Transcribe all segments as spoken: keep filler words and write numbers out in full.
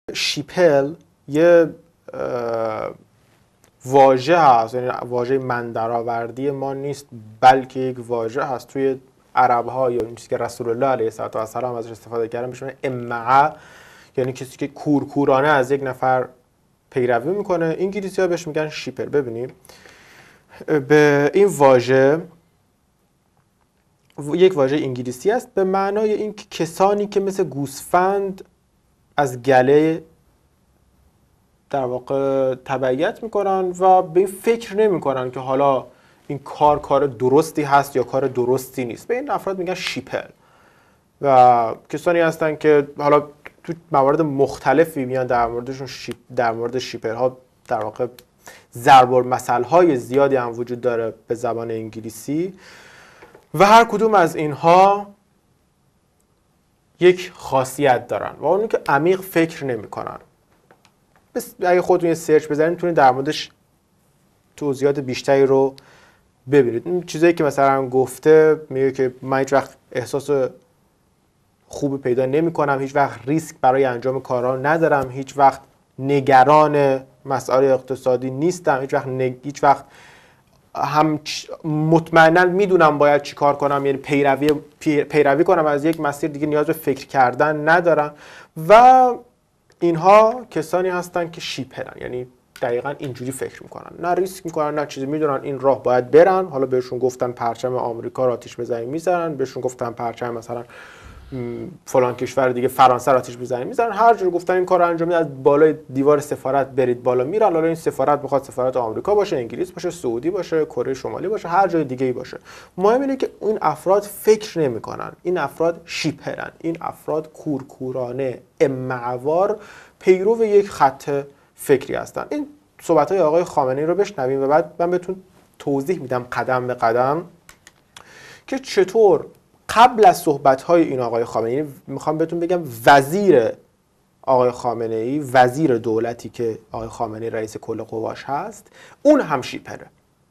شیپل یه واژه هست، یعنی واژه من درآوردی ما نیست، بلکه یک واژه هست توی عرب ها، یا این چیزی که رسول الله علیه السلام ازش استفاده کردن بهش میگن امعه، یعنی کسی که کورکورانه از یک نفر پیروی میکنه. انگلیسی ها بهش میگن شیپل. ببینید به این واژه، یک واژه انگلیسی است به معنای این کسانی که مثل گوسفند از گله در واقع تبعیت میکنن و به این فکر نمیکنن که حالا این کار کار درستی هست یا کار درستی نیست. به این افراد میگن شیپل. و کسانی هستن که حالا تو موارد مختلفی میان در موردشون شیپ در مورد شیپل ها در واقع ضرب المثل های زیادی هم وجود داره به زبان انگلیسی و هر کدوم از اینها یک خاصیت دارن و اونی که عمیق فکر نمیکنن. بس اگه خودتون یه سرچ بزنید میتونید در موردش توضیحات بیشتری رو ببینید. این چیزایی که مثلا گفته میگه که من هیچ وقت احساس خوب پیدا نمی کنم، هیچ وقت ریسک برای انجام کارها ندارم، هیچ وقت نگران مسائل اقتصادی نیستم، هیچ وقت نگ... هیچ وقت هم مطمئنا میدونم باید چی کار کنم، یعنی پیروی پیروی کنم از یک مسیر، دیگه نیاز به فکر کردن ندارم. و اینها کسانی هستن که شیپلن، یعنی دقیقاً اینجوری فکر میکنن، نه ریسک میکنن نه چیزی، میدونن این راه باید برن. حالا بهشون گفتن پرچم آمریکا رو آتیش بزنید میزنن، بهشون گفتن پرچم مثلا فلان کشور دیگه فرانسه رو آتیش بزنید میزنن، هر جور گفتن این کارو انجام میدن، از بالای دیوار سفارت برید بالا میرن. حالا این سفارت میخواد سفارت آمریکا باشه، انگلیس باشه، سعودی باشه، کره شمالی باشه، هر جای دیگه ای باشه. مهم اینه که این افراد فکر نمیکنن، این افراد شیپلن، این افراد کورکورانه امعوار پیرو یک خط فکری هستن. این صحبت‌های آقای خامنه‌ای رو بشنویم و بعد من بهتون توضیح میدم قدم به قدم که چطور قبل از صحبت‌های این آقای خامنه‌ای، میخوام بهتون بگم وزیر آقای خامنه‌ای، وزیر دولتی که آقای خامنه‌ای رئیس کل قواش هست، اون هم شیپله.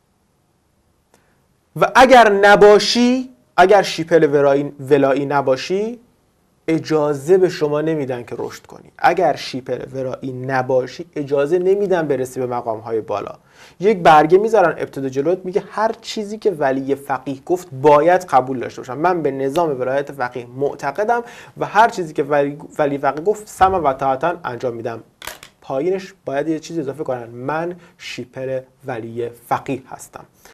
و اگر نباشی، اگر شیپل ولایی, ولایی نباشی، اجازه به شما نمیدن که رشد کنی. اگر شیپل ولایی نباشی اجازه نمیدن برسی به مقام‌های بالا. یک برگه میذارن ابتدا جلوت، میگه هر چیزی که ولی فقیه گفت باید قبول داشته باشم. من به نظام ولایت فقیه معتقدم و هر چیزی که ولی, ولی فقیه گفت سمع و طاعتا انجام میدم. پایینش باید یه چیز اضافه کنن، من شیپل ولی فقیه هستم.